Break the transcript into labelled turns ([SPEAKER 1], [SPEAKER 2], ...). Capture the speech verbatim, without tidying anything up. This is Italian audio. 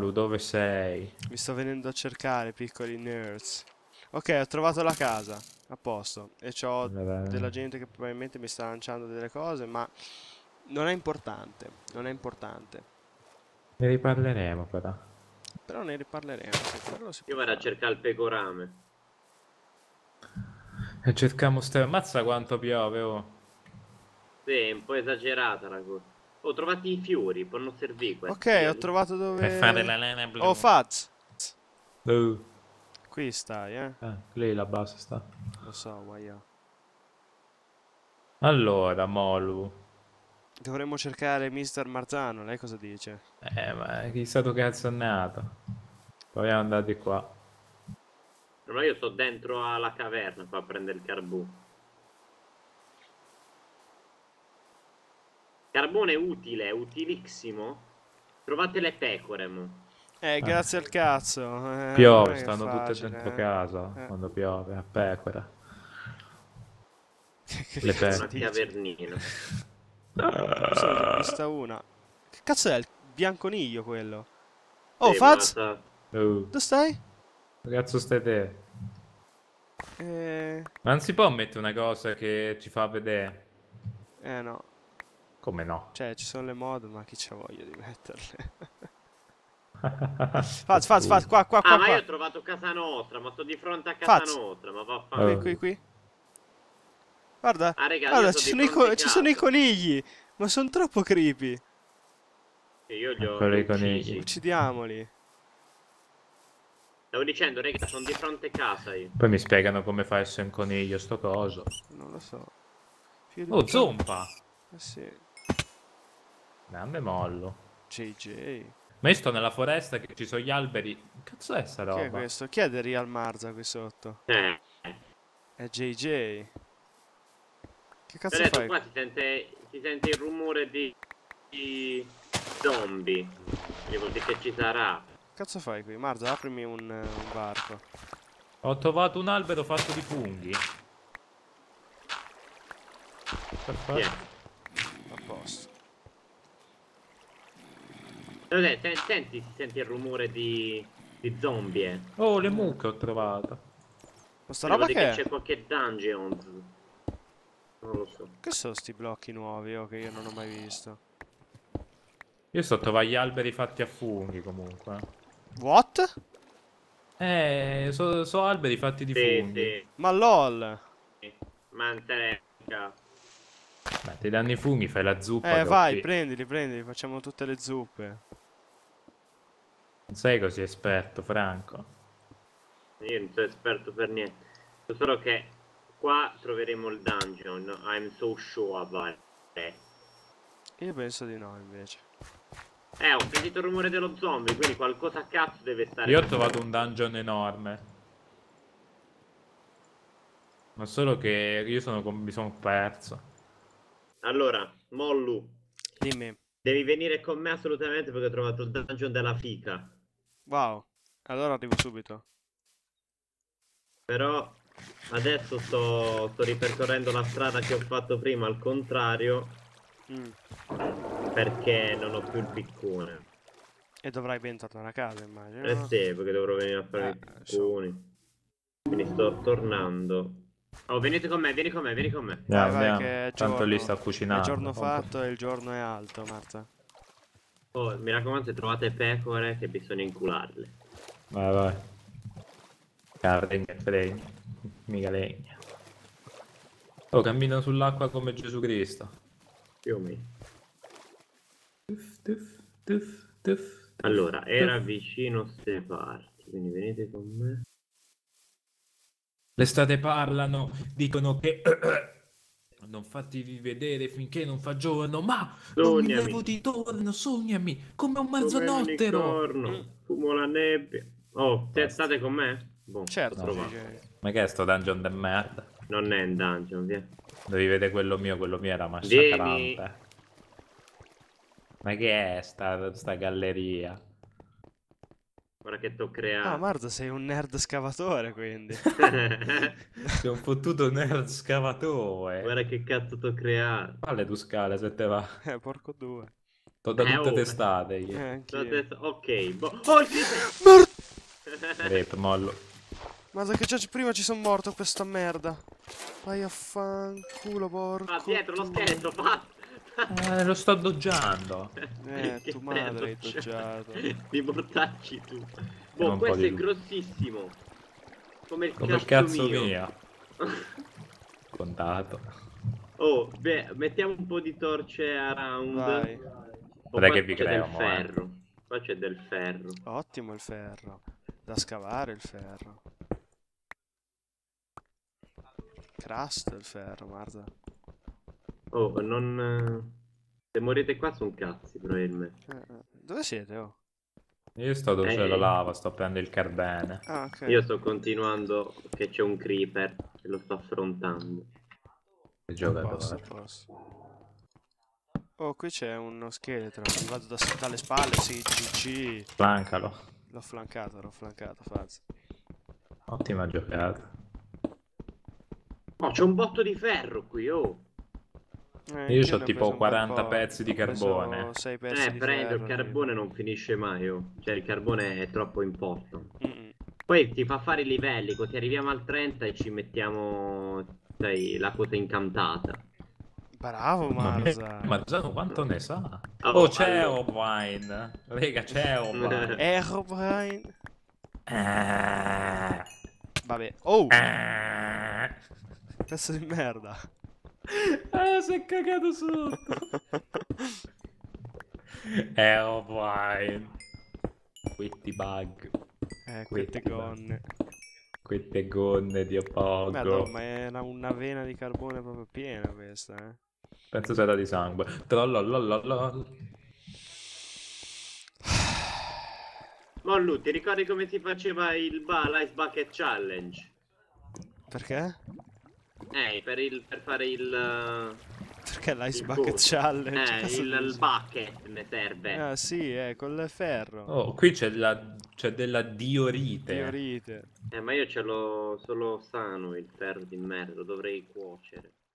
[SPEAKER 1] Molu, dove sei?
[SPEAKER 2] Mi sto venendo a cercare, piccoli nerds. Ok, ho trovato la casa. A posto. E c'ho della gente che probabilmente mi sta lanciando delle cose, ma non è importante. Non è importante.
[SPEAKER 1] Ne riparleremo però.
[SPEAKER 2] Però ne riparleremo. Se quello si
[SPEAKER 3] Io
[SPEAKER 2] può
[SPEAKER 3] vado a
[SPEAKER 2] fare.
[SPEAKER 3] cercare il pecorame.
[SPEAKER 1] E cerchiamo ste... Ammazza quanto piove, oh.
[SPEAKER 3] Sì, è un po' esagerata la cosa. Oh, trovati i fiori, possono servire questi.
[SPEAKER 2] Ok, ho trovato dove...
[SPEAKER 1] Per fare la lana blu.
[SPEAKER 2] Oh, Faz!
[SPEAKER 1] Uh.
[SPEAKER 2] Qui stai, eh?
[SPEAKER 1] Ah, lì la base sta.
[SPEAKER 2] Lo so, guaia.
[SPEAKER 1] Allora, Molu.
[SPEAKER 2] Dovremmo cercare mister Marzano, lei cosa dice?
[SPEAKER 1] Eh, ma chissà tu cazzo è nato. Proviamo ad andare di qua.
[SPEAKER 3] No, io sto dentro alla caverna qua a prendere il carbone. Carbone utile, utilissimo. Trovate le pecore, mo.
[SPEAKER 2] Eh, grazie al cazzo. Eh, non
[SPEAKER 1] Piove,
[SPEAKER 2] è che è
[SPEAKER 1] stanno tutte
[SPEAKER 2] facile,
[SPEAKER 1] dentro
[SPEAKER 2] eh.
[SPEAKER 1] casa
[SPEAKER 2] Eh.
[SPEAKER 1] quando piove, a pecora.
[SPEAKER 2] Che
[SPEAKER 1] Le
[SPEAKER 2] cazzo
[SPEAKER 3] Una
[SPEAKER 1] pecore.
[SPEAKER 2] dici?
[SPEAKER 3] cavernina.
[SPEAKER 2] Forse ne ho vista una. Che cazzo è il bianconiglio quello? Oh,
[SPEAKER 3] Sì,
[SPEAKER 2] Faz!
[SPEAKER 3] ma sta-
[SPEAKER 1] Uh,
[SPEAKER 2] Dove stai?
[SPEAKER 1] che cazzo stai te?
[SPEAKER 2] Eh...
[SPEAKER 1] Ma non si può mettere una cosa che ci fa vedere?
[SPEAKER 2] eh no.
[SPEAKER 1] Come no?
[SPEAKER 2] Cioè, ci sono le mod, ma chi c'ha voglia di metterle? Faz, Faz, Faz, qua, qua,
[SPEAKER 3] Ah,
[SPEAKER 2] qua,
[SPEAKER 3] ma io
[SPEAKER 2] qua.
[SPEAKER 3] ho trovato casa nostra, ma sto di fronte a casa
[SPEAKER 2] Faz.
[SPEAKER 3] nostra, ma
[SPEAKER 2] Qui,
[SPEAKER 3] vaffanculo.
[SPEAKER 2] qui, qui. Guarda,
[SPEAKER 3] Ah, raga,
[SPEAKER 2] guarda,
[SPEAKER 3] io
[SPEAKER 2] ci
[SPEAKER 3] sto
[SPEAKER 2] sono,
[SPEAKER 3] di
[SPEAKER 2] i,
[SPEAKER 3] fronte
[SPEAKER 2] co-
[SPEAKER 3] a
[SPEAKER 2] ci sono i
[SPEAKER 3] casa.
[SPEAKER 2] conigli. Ma sono troppo creepy.
[SPEAKER 3] E io li ho,
[SPEAKER 1] Quello
[SPEAKER 3] li ho
[SPEAKER 1] dei conigli.
[SPEAKER 3] uccisi.
[SPEAKER 2] Uccidiamoli.
[SPEAKER 3] Stavo dicendo, raga, sono di fronte a casa io.
[SPEAKER 1] Poi mi spiegano come fa a essere un coniglio sto coso.
[SPEAKER 2] Non lo so. Figlio di
[SPEAKER 1] Oh,
[SPEAKER 2] puttana.
[SPEAKER 1] zompa!
[SPEAKER 2] Eh sì.
[SPEAKER 1] Grande mollo.
[SPEAKER 2] J J.
[SPEAKER 1] Ma io sto nella foresta che ci sono gli alberi. Che cazzo è sta
[SPEAKER 2] Chi è
[SPEAKER 1] roba?
[SPEAKER 2] questo? Chi è del Real Marza qui sotto?
[SPEAKER 3] Eh.
[SPEAKER 2] È J J. Che cazzo
[SPEAKER 3] Ho detto,
[SPEAKER 2] fai?
[SPEAKER 3] qua si sente, si sente il rumore di, di zombie. Quindi vuol dire che ci sarà.
[SPEAKER 2] Che cazzo fai qui? Marza, aprimi un, un varco.
[SPEAKER 1] Ho trovato un albero fatto di funghi. Perfetto.
[SPEAKER 3] Chi è?
[SPEAKER 2] A posto.
[SPEAKER 3] No, dai, sen- senti, si sente il rumore di, di zombie. Eh.
[SPEAKER 1] Oh, le mucche ho trovato.
[SPEAKER 2] Ma sta
[SPEAKER 3] Vuol
[SPEAKER 2] roba
[SPEAKER 3] dire
[SPEAKER 2] che
[SPEAKER 3] che
[SPEAKER 2] è?
[SPEAKER 3] c'è qualche dungeon. Non lo so.
[SPEAKER 2] Che sono sti blocchi nuovi, oh, che io non ho mai visto?
[SPEAKER 1] Io sto a trovare gli alberi fatti a funghi comunque.
[SPEAKER 2] What?
[SPEAKER 1] Eh, sono so alberi fatti di
[SPEAKER 3] Sì,
[SPEAKER 1] funghi.
[SPEAKER 2] Ma lol.
[SPEAKER 3] sì. Manteca.
[SPEAKER 1] Beh, ti danno i funghi, fai la zuppa.
[SPEAKER 2] Eh,
[SPEAKER 1] che
[SPEAKER 2] vai,
[SPEAKER 1] qui.
[SPEAKER 2] prendili, prendili, facciamo tutte le zuppe.
[SPEAKER 1] Non sei così esperto, Franco.
[SPEAKER 3] Io non sono esperto per niente. So solo che qua troveremo il dungeon. I'm so sure about it.
[SPEAKER 2] Io penso di no, invece.
[SPEAKER 3] Eh, ho sentito il rumore dello zombie, quindi qualcosa a cazzo deve stare.
[SPEAKER 1] Io ho trovato un dungeon enorme. Ma solo che io sono com- mi sono perso.
[SPEAKER 3] Allora, Mollu,
[SPEAKER 2] Dimmi.
[SPEAKER 3] devi venire con me assolutamente perché ho trovato il dungeon della fica.
[SPEAKER 2] Wow. Allora arrivo subito.
[SPEAKER 3] Però adesso sto, sto ripercorrendo la strada che ho fatto prima al contrario
[SPEAKER 2] Mm.
[SPEAKER 3] perché non ho più il piccone.
[SPEAKER 2] E dovrai ben tornare a casa, immagino.
[SPEAKER 3] Eh sì, perché dovrò venire a fare
[SPEAKER 2] Eh,
[SPEAKER 3] i picconi. Quindi sto tornando. Oh, venite con me, vieni con me, vieni con me.
[SPEAKER 2] Vai,
[SPEAKER 1] Andiamo,
[SPEAKER 2] vai,
[SPEAKER 1] andiamo.
[SPEAKER 2] che è
[SPEAKER 1] Tanto
[SPEAKER 2] giorno.
[SPEAKER 1] lì sta
[SPEAKER 2] È
[SPEAKER 1] cucinando.
[SPEAKER 2] giorno
[SPEAKER 1] compra-
[SPEAKER 2] fatto e il giorno è alto, Marta.
[SPEAKER 3] Oh, mi raccomando, se trovate pecore che bisogna incularle.
[SPEAKER 1] Vai, vai. Carne e fregna. Mica legna. Oh, cammino sull'acqua come Gesù Cristo.
[SPEAKER 3] Più o meno.
[SPEAKER 1] Tuff, tuff, tuff, tuff.
[SPEAKER 3] Allora, era vicino a ste parti, quindi venite con me.
[SPEAKER 1] Le strade parlano, dicono che non fatevi vedere finché non fa giorno, ma non mi
[SPEAKER 3] Sognami.
[SPEAKER 1] levo di torno, sognami, come un
[SPEAKER 3] Come un
[SPEAKER 1] mezzanottero.
[SPEAKER 3] unicorno, fumo la nebbia. Oh, te
[SPEAKER 1] Basta.
[SPEAKER 3] state con me? Boh,
[SPEAKER 2] Certo,
[SPEAKER 3] l'ho trovato.
[SPEAKER 2] J J.
[SPEAKER 1] Ma che è sto dungeon de merda?
[SPEAKER 3] Non è in dungeon, via.
[SPEAKER 1] Devi vedere quello mio, quello mio era
[SPEAKER 3] Vieni.
[SPEAKER 1] massacrante. Ma che è sta, sta galleria?
[SPEAKER 3] Guarda che t'ho
[SPEAKER 2] Ah,
[SPEAKER 3] creato.
[SPEAKER 2] Marta, sei un nerd scavatore, quindi.
[SPEAKER 1] Sei un fottuto nerd scavatore.
[SPEAKER 3] Guarda che cazzo t'ho creato.
[SPEAKER 1] Falle tu scale se te va.
[SPEAKER 2] Eh, porco due.
[SPEAKER 1] T'ho da
[SPEAKER 3] Eh,
[SPEAKER 1] tutte
[SPEAKER 3] oh.
[SPEAKER 1] testate io.
[SPEAKER 2] Eh, anch'io.
[SPEAKER 3] Adesso- Ok, boh. Oh, il creeper!
[SPEAKER 2] Merda!
[SPEAKER 1] Rip, mollo.
[SPEAKER 2] Guarda che già prima ci sono morto a questa merda. Vai a fanculo, porco.
[SPEAKER 3] Ah, dietro lo
[SPEAKER 2] tu.
[SPEAKER 3] scheletro, fatto!
[SPEAKER 1] Eh, lo sto doggiando.
[SPEAKER 2] Eh,
[SPEAKER 3] Che
[SPEAKER 2] tu madre hai
[SPEAKER 3] stai
[SPEAKER 2] doggiato.
[SPEAKER 3] Di mortacci tu.
[SPEAKER 1] un
[SPEAKER 3] Boh,
[SPEAKER 1] po'
[SPEAKER 3] questo
[SPEAKER 1] di
[SPEAKER 3] è
[SPEAKER 1] luce.
[SPEAKER 3] grossissimo. Come il
[SPEAKER 1] Come il
[SPEAKER 3] cazzo,
[SPEAKER 1] cazzo
[SPEAKER 3] mio.
[SPEAKER 1] mio. Contato.
[SPEAKER 3] Oh, beh, mettiamo un po' di torce around.
[SPEAKER 2] Vai.
[SPEAKER 3] Oh,
[SPEAKER 1] Dai
[SPEAKER 3] qua
[SPEAKER 1] che vi
[SPEAKER 3] c'è del
[SPEAKER 1] creo, mo, eh.
[SPEAKER 3] ferro. Qua c'è del ferro.
[SPEAKER 2] Ottimo il ferro. Da scavare il ferro. Crust il ferro, guarda.
[SPEAKER 3] Oh, non... Se morite qua sono cazzi, probabilmente.
[SPEAKER 2] Eh, eh. Dove siete, oh?
[SPEAKER 1] Io sto dove c'è la
[SPEAKER 3] Eh.
[SPEAKER 1] lava, sto prendendo il carbene.
[SPEAKER 2] Ah, ok.
[SPEAKER 3] Io sto continuando che c'è un creeper e lo sto affrontando.
[SPEAKER 1] Il
[SPEAKER 2] Posso,
[SPEAKER 1] giocatore.
[SPEAKER 2] posso. Oh, qui c'è uno scheletro. Mi vado da, dalle spalle, sì, G G.
[SPEAKER 1] Flancalo.
[SPEAKER 2] L'ho flancato, l'ho flancato, Faz.
[SPEAKER 1] Ottima giocata.
[SPEAKER 3] Oh, c'è un botto di ferro qui, oh.
[SPEAKER 2] Eh,
[SPEAKER 1] Io
[SPEAKER 2] anch'io
[SPEAKER 1] ho
[SPEAKER 2] ne ho
[SPEAKER 1] tipo
[SPEAKER 2] preso un bel
[SPEAKER 1] quaranta
[SPEAKER 2] po'.
[SPEAKER 1] pezzi di
[SPEAKER 2] Ho preso
[SPEAKER 1] carbone.
[SPEAKER 2] sei pezzi
[SPEAKER 3] Eh,
[SPEAKER 2] di
[SPEAKER 3] prendo il
[SPEAKER 2] ferro,
[SPEAKER 3] carbone, non finisce mai, oh. Cioè, il carbone è troppo important.
[SPEAKER 2] tipo. Mm-mm.
[SPEAKER 3] Poi ti fa fare i livelli, così arriviamo al trenta e ci mettiamo, sai, la cosa incantata.
[SPEAKER 2] Bravo, Marza.
[SPEAKER 1] Ma Giano quanto ne sa?
[SPEAKER 3] Oh,
[SPEAKER 1] Oh, c'è
[SPEAKER 3] allora.
[SPEAKER 1] O'Brien. Raga, c'è O'Brien.
[SPEAKER 2] Herobrine.
[SPEAKER 1] Eh.
[SPEAKER 2] Vabbè. Oh,
[SPEAKER 1] Eh.
[SPEAKER 2] pezzo di merda.
[SPEAKER 1] Eh, si è cagato sotto. Eh, O'Brien. Questi bug.
[SPEAKER 2] Eh,
[SPEAKER 1] Questi
[SPEAKER 2] queste gonne.
[SPEAKER 1] Queste gonne di appoggio.
[SPEAKER 2] Madonna, ma è una, una vena di carbone proprio piena questa, eh.
[SPEAKER 1] Penso sia da di sangue. Trollolololol.
[SPEAKER 3] Mollu, ti ricordi come si faceva il ba- l'Ice Bucket Challenge?
[SPEAKER 2] Perché?
[SPEAKER 3] Eh, per, il, per fare il...
[SPEAKER 2] Perché l'Ice
[SPEAKER 3] il
[SPEAKER 2] Bucket
[SPEAKER 3] coso.
[SPEAKER 2] Challenge?
[SPEAKER 3] Eh,
[SPEAKER 2] Cazzo
[SPEAKER 3] il, il
[SPEAKER 2] dici?
[SPEAKER 3] bucket ne serve.
[SPEAKER 2] Ah, sì, eh, col ferro.
[SPEAKER 1] Oh, qui c'è la c'è della diorite.
[SPEAKER 2] Diorite.
[SPEAKER 3] Eh, ma io ce l'ho solo sano il ferro di merda, lo dovrei cuocere.